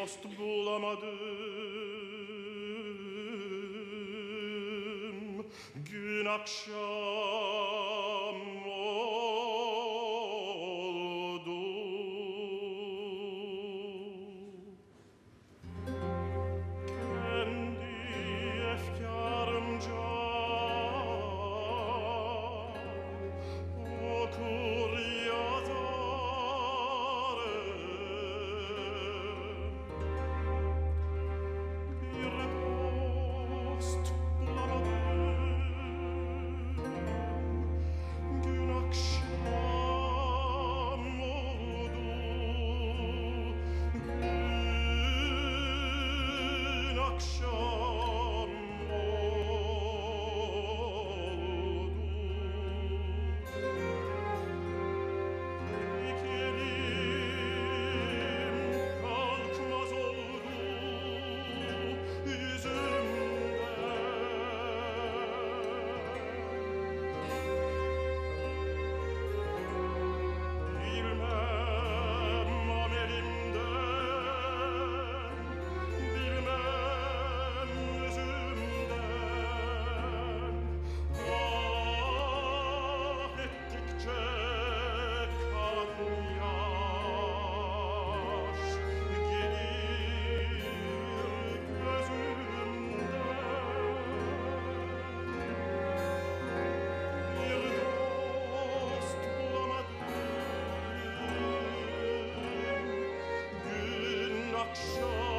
dost bulamadım. Gün akşam oldu. Kendi efkarımca okur yazarım. Bir dost bulamadım. Gün akşam oldu. Gün akşam oldu. Dikelim kalkmaz oldu yüzümden. Bilmem amelimden, bilmem yüzümden. Ah ettikçe kan yaş gelir gözümden. Bir dost bulamadım. Gün akşam